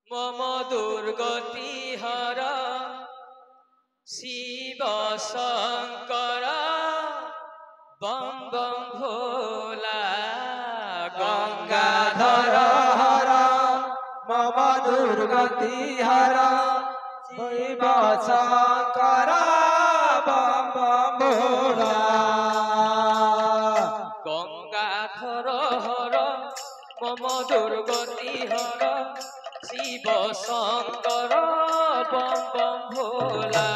মম দুর্গতি হর শিব শঙ্কর বম বম ভোলা গঙ্গাধর হর মম দুর্গতি হর শিব শঙ্কর বম বম ভোলা। গঙ্গাধর হর মম দুর্গতি হর শিব শঙ্কর বম বম ভোলা।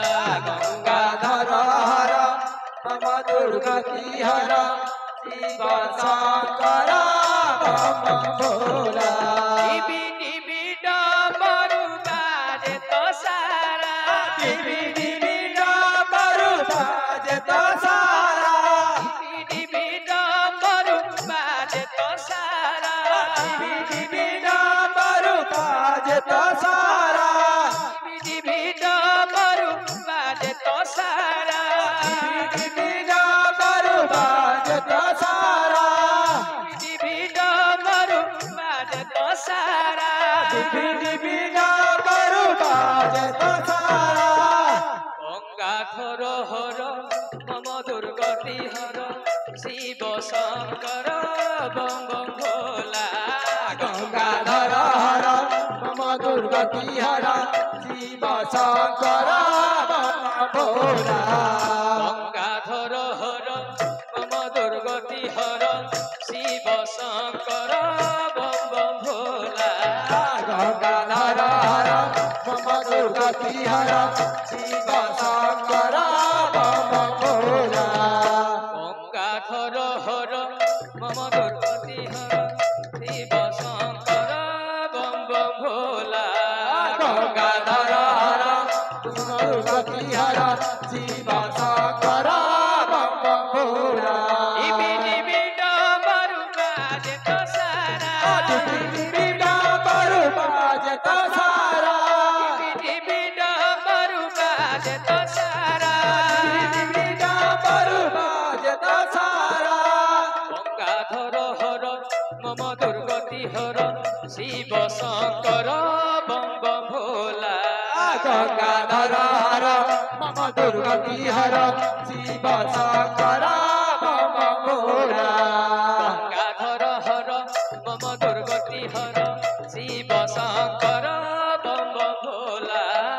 গঙ্গাধর হর মম দুর্গতি হর শিব শঙ্কর বম বম ভোলা। ডিবি ডিবি ডমরু বাজে তো সারা, ডিবি ডিবি ডমরু বাজে তো সারা, ডিবি ডিবি ডমরু বাজে তো সারা, ডিবি ডিবি ডমরু বাজে তো সারা, ডিবি ডিবি ডমরু বাজে তো সারা, ডিবি ডমরু বাজে তো সারা, ডিবি ডমরু বাজে তো সারা। ডিবি ডিবি ডমরু বাজে তো সারা। গঙ্গাধর হর মম দুর্গতি হর শিব শঙ্কর বম বম ভোলা। গঙ্গাধর হর মম দুর্গতি হর শিব শঙ্কর বম ভোলা। গঙ্গাধর হর মম দুর্গতি হর শিব শঙ্কর বম বম ভোলা। গঙ্গাধর হর মম দুর্গতি হর শিব শঙ্কর বম ভোলা। গঙ্গাধর হর মম দুর্গতি হর শিব শঙ্কর বম বম ভোলা। গঙ্গাধর হর মম দুর্গতি হর শিব শঙ্কর বম ভোলা। ডিবি ডিবি ডমরু বাজে তো সারা, ডিবি ডিবি ডমরু বাজে তো সারা, ডিবি ডমরু বাজে তো সারা। ডিবি ডমরু বাজে তো সারা। গঙ্গাধর হর মম দুর্গতি হর শিব শঙ্কর বম বম ভোলা। গঙ্গাধর হর মম দুর্গতি হর শিব শঙ্কর বম ভোলা। গঙ্গাধর হর মম দুর্গতি হর শিব শঙ্কর বম বম ভোলা।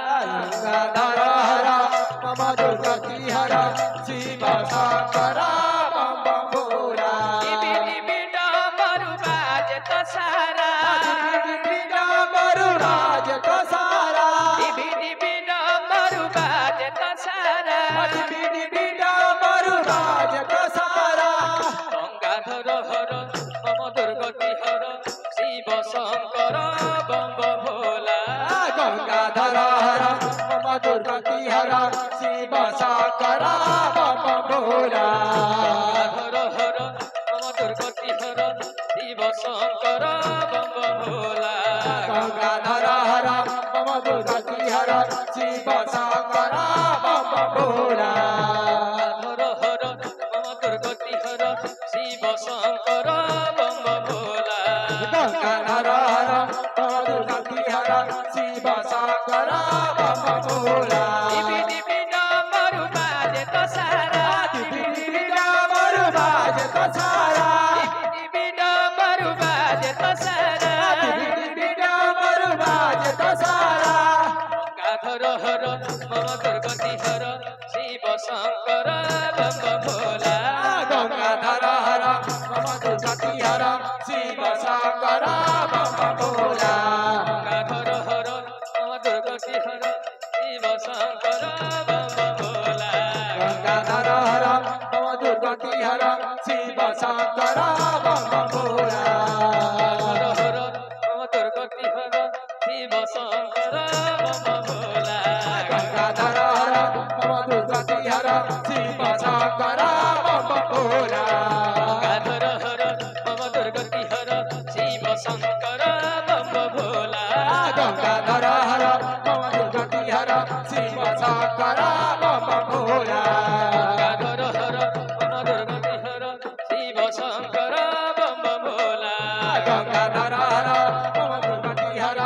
গঙ্গাধর হর মম দুর্গতি হর শিব শঙ্কর বম ভোলা। ডিবি ডিবি ডমরু বাজে তো সারা, ডিবি ডমরু বাজে তো সারা, ডিবি ডিবি ডমরু বাজে তো সারা। ডিবি ডিবি ডমরু বাজে তো সারা। গঙ্গাধর হর মম দুর্গতি হর শিব শঙ্কর বম বম ভোলা। গঙ্গাধর হর মম দুর্গতি হর শিব শঙ্কর বম ভোলা। গঙ্গাধর হর মম দুর্গতি হর শিব শঙ্কর বম বম ভোলা। গঙ্গাধর হর মম দুর্গতি হর শিব শঙ্কর বম ভোলা। গঙ্গাধর হর মম দুর্গতি হর শিব শঙ্কর বম বম ভোলা। গঙ্গাধর হর মম দুর্গতি হর শিব শঙ্কর বম ভোলা। ডিবি ডিবি ডমরু বাজে তো সারা, ডিবি ডিবি ডমরু বাজে তো সারা, ডিবি ডমরু বাজে তো সারা। ডিবি ডিবি ডমরু বাজে তো সারা। গঙ্গাধর হর মম দুর্গতি হর শিব শঙ্কর বম বম ভোলা। গঙ্গাধর হর মম দুর্গতি হর শিব শঙ্কর বম ভোলা। গঙ্গাধর হর মম দুর্গতি হর শিব শঙ্কর বম বম ভোলা। গঙ্গাধর হর মম দুর্গতি হর শিব শঙ্কর বম ভোলা। গঙ্গাধর হর মম দুর্গতি হর শিব শঙ্কর বম বম ভোলা। গঙ্গাধর হর মম দুর্গতি হর শিব শঙ্কর বম ভোলা। গঙ্গাধর হর মম দুর্গতি হর শিব শঙ্কর বম বম ভোলা। গঙ্গাধর হর মম দুর্গতি হর শিব শঙ্কর বম ভোলা। গঙ্গাধর হর মম দুর্গতি হর শিব শঙ্কর বম বম ভোলা। গঙ্গাধর হর মম দুর্গতি হর শিব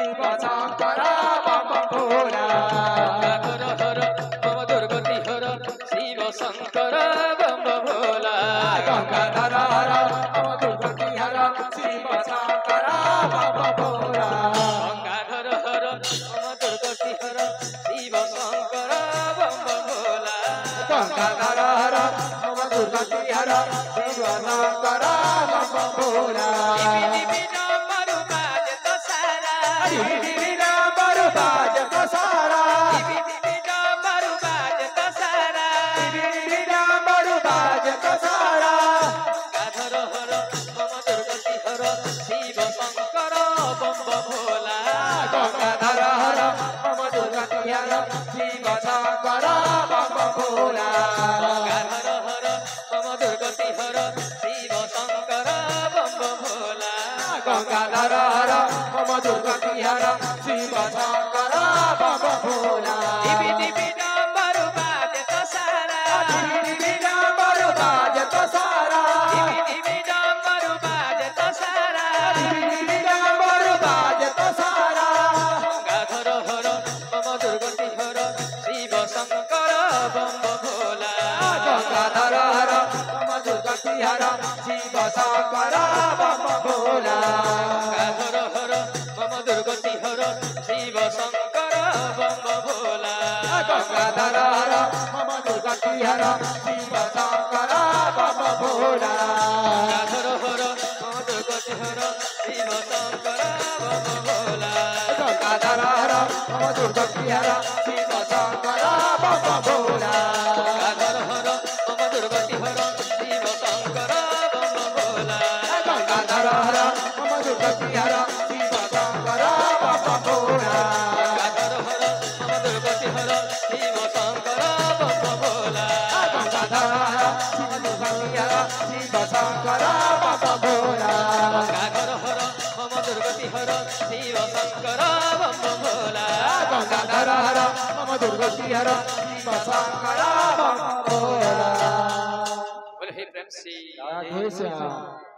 শিব শঙ্কর বম ভোলা গঙ্গাধর হর মম দুর্গতি হর শিব শঙ্কর বম ভোলা গঙ্গাধর হর মম দুর্গতি হর শিব শঙ্কর বম ভোলা গঙ্গাধর হর মম দুর্গতি হর শিব শঙ্কর বম ভোলা গঙ্গাধর হর মম দুর্গতি হর শিব শঙ্কর বম ভোলা দিবি নামরু বাজে তো সারা দিবি নামরু বাজে তো সারা দিবি নামরু বাজে তো সারা দিবি নামরু বাজে তো সারা গঙ্গাধর হর মম দুর্গতি হর শিব শঙ্কর বম ভোলা গঙ্গাধর হর মম দুর্গতি হর শিব শঙ্কর বম ভোলা গঙ্গাধর হর মম দুর্গতি হর শিব শঙ্কর বম ভোলা গঙ্গাধর হর মম দুর্গতি হর শিব শঙ্কর বম ভোলা দিবি নামরু বাজে তো সারা দিবি নামরু বাজে তো সারা দিবি নামরু বাজে তো সারা দিবি নামরু বাজে তো সারা গঙ্গাধর হর মম দুর্গতি হর শিব শঙ্কর বম ভোলা গঙ্গাধর হর মম দুর্গতি হর শিব শঙ্কর বম ভোলা গঙ্গাধর হর মম দুর্গতি হর শিব শঙ্কর বম ভোলা গঙ্গাধর হর মম দুর্গতি হর শিব শঙ্কর বম ভোলা গঙ্গাধর হর মম দুর্গতি হর শিব শঙ্কর বম ভোলা গঙ্গাধর হর মম দুর্গতি হর শিব শঙ্কর বম ভোলা গঙ্গাধর হর মম দুর্গতি হর শিব শঙ্কর বম ভোলা গঙ্গাধর হর মম দুর্গতি হর শিব শঙ্কর বম ভোলা গঙ্গাধর হর মম দুর্গতি হর শিব শঙ্কর বম ভোলা গঙ্গাধর হর মম দুর্গতি হর শিব শঙ্কর বম ভোলা গঙ্গাধর হর মম দুর্গতি হর শিব শঙ্কর বম ভোলা গঙ্গাধর হর মম দুর্গতি হর শিব শঙ্কর বম ভোলা বলে হে প্রেম শ্রী রাধে শ্যাম।